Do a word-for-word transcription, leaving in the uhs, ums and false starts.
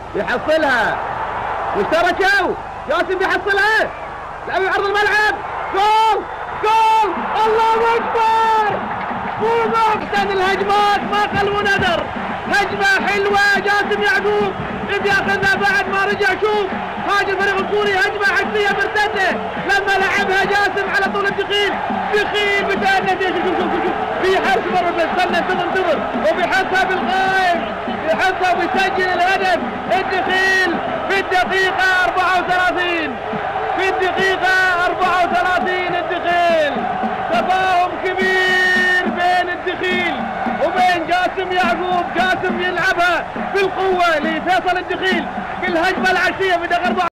يحصلها واشتركوا. جاسم بيحصلها، لعب عرض الملعب، جول جول الله اكبر. مو احسن الهجمات ما قل ونذر. هجمه حلوه جاسم يعقوب اللي بياخذها بعد ما رجع. شوف هاجم الفريق الكوري، هجمه عكسيه مرتده لما لعبها جاسم على طول الدخيل. دخيل بتأنس. شوف شوف شوف شوف بيحس مره بس استنى انتظر انتظر وبيحسها بالقائم، بيحسها وبيسجل الهدف. الدخيل في الدقيقه أربعة وثلاثين، في الدقيقه أربعة وثلاثين الدخيل. تفاهم كبير بين الدخيل وبين جاسم يعقوب. جاسم يلعبها بالقوه لفيصل الدخيل بالهجمه العكسيه في دقيقه